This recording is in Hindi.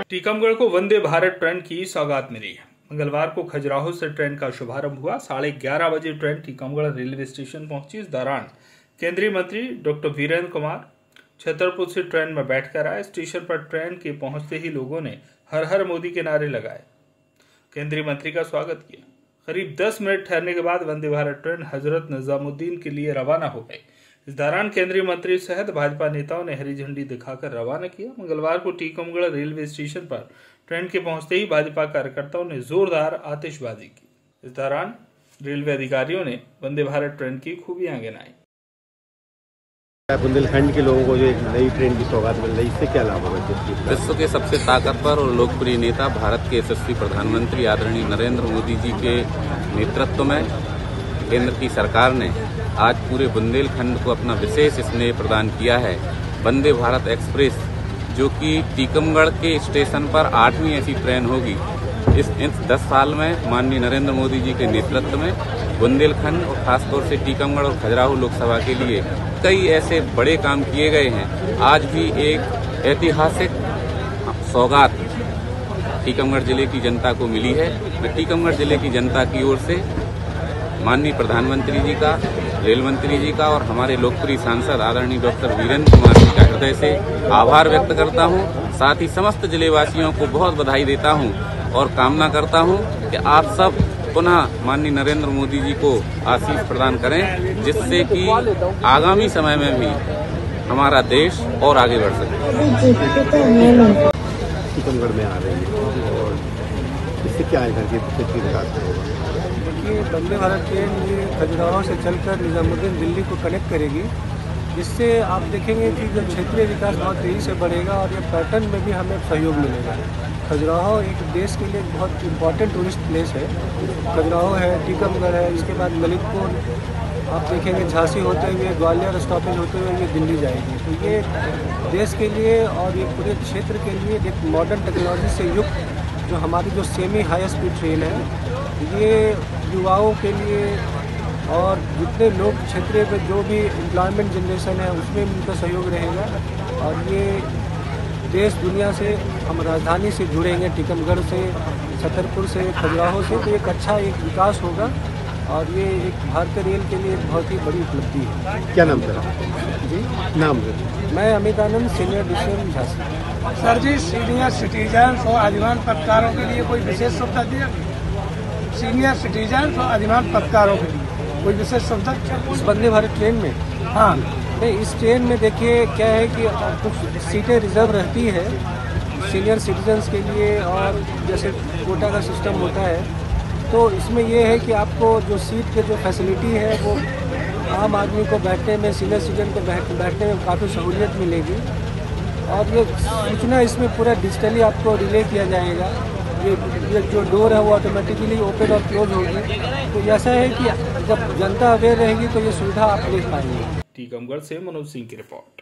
टीकमगढ़ को वंदे भारत ट्रेन की सौगात मिली है। मंगलवार को खजुराहो से ट्रेन का शुभारंभ हुआ। 11:30 बजे ट्रेन टीकमगढ़ रेलवे स्टेशन पहुंची। इस दौरान केंद्रीय मंत्री डॉक्टर वीरेंद्र कुमार छतरपुर से ट्रेन में बैठकर आए। स्टेशन पर ट्रेन के पहुंचते ही लोगों ने हर हर मोदी के नारे लगाए, केंद्रीय मंत्री का स्वागत किया। करीब 10 मिनट ठहरने के बाद वंदे भारत ट्रेन हजरत निजामुद्दीन के लिए रवाना हो गई। इस दौरान केंद्रीय मंत्री सहित भाजपा नेताओं ने हरी झंडी दिखाकर रवाना किया। मंगलवार को टीकमगढ़ रेलवे स्टेशन पर ट्रेन के पहुंचते ही भाजपा कार्यकर्ताओं ने जोरदार आतिशबाजी की। इस दौरान रेलवे अधिकारियों ने वंदे भारत ट्रेन की खूबियां गिनाई। बुंदेलखंड के लोगों को जो एक नई ट्रेन की सौगात मिल रही है, इससे क्या लाभ होगा? विश्व के सबसे ताकतवर और लोकप्रिय नेता भारत के यशस्वी प्रधानमंत्री आदरणीय नरेंद्र मोदी जी के नेतृत्व में केंद्र की सरकार ने आज पूरे बुंदेलखंड को अपना विशेष स्नेह प्रदान किया है। वंदे भारत एक्सप्रेस, जो कि टीकमगढ़ के स्टेशन पर 8वीं ऐसी ट्रेन होगी। इस 10 साल में माननीय नरेंद्र मोदी जी के नेतृत्व में बुंदेलखंड और खासतौर से टीकमगढ़ और खजुराहो लोकसभा के लिए कई ऐसे बड़े काम किए गए हैं। आज भी एक ऐतिहासिक सौगात टीकमगढ़ जिले की जनता को मिली है। मैं टीकमगढ़ जिले की जनता की ओर से माननीय प्रधानमंत्री जी का, रेल मंत्री जी का और हमारे लोकप्रिय सांसद आदरणीय डॉक्टर वीरेंद्र कुमार जी का हृदय से आभार व्यक्त करता हूं। साथ ही समस्त जिलेवासियों को बहुत बधाई देता हूं और कामना करता हूं कि आप सब पुनः माननीय नरेंद्र मोदी जी को आशीष प्रदान करें, जिससे कि आगामी समय में भी हमारा देश और आगे बढ़ सके। टीकमगढ़ में आ रही है और इससे क्या है कि विकास होगा? देखिए, वंदे भारत ट्रेन ये खजुराहो से चलकर निजामुद्दीन दिल्ली को कनेक्ट करेगी, जिससे आप देखेंगे कि जो क्षेत्रीय विकास बहुत तेज़ी से बढ़ेगा और ये पैटर्न में भी हमें सहयोग मिलेगा। खजुराहो एक देश के लिए बहुत इम्पॉर्टेंट टूरिस्ट प्लेस है। खजुराहो है, टीकमगढ़ है, इसके बाद ललितपुर आप देखेंगे, झांसी होते हुए ग्वालियर स्टॉपेज होते हुए ये दिल्ली जाएगी। तो ये देश के लिए और ये पूरे क्षेत्र के लिए एक मॉडर्न टेक्नोलॉजी से युक्त जो हमारी जो सेमी हाई स्पीड ट्रेन है, ये युवाओं के लिए और जितने लोग क्षेत्र में जो भी एम्प्लॉयमेंट जनरेशन है उसमें उनका सहयोग रहेगा। और ये देश दुनिया से हम राजधानी से जुड़ेंगे, टीकमगढ़ से, छतरपुर से, खजुराहो से, तो एक अच्छा एक विकास होगा और ये एक भारतीय रेल के लिए एक बहुत ही बड़ी उपलब्धि है। क्या नाम सर? जी, नाम? मैं Amit Anand, senior division Jhansi. Sir ji, senior citizen और आजीवन पत्रकारों के लिए कोई विशेष सुविधा दिया? सीनियर सिटीजन और आजीवन पत्रकारों के लिए कोई विशेष सुविधा इस वंदे भारत ट्रेन में? हाँ, नहीं, इस ट्रेन में देखिए क्या है कि कुछ सीटें रिजर्व रहती है सीनियर सिटीजन्स के लिए, और जैसे कोटा का सिस्टम होता है, तो इसमें ये है कि आपको जो सीट के जो फैसिलिटी है वो आम आदमी को बैठने में, सीनियर सिटीजन को बैठने में काफ़ी सहूलियत मिलेगी। और ये सूचना इसमें पूरा डिजिटली आपको रिले किया जाएगा। ये जो डोर है वो ऑटोमेटिकली ओपन और क्लोज होगी। तो ऐसा है कि जब जनता अवेयर रहेगी तो ये सुविधा आप ले पाएंगे। टीकमगढ़ से मनोज सिंह की रिपोर्ट।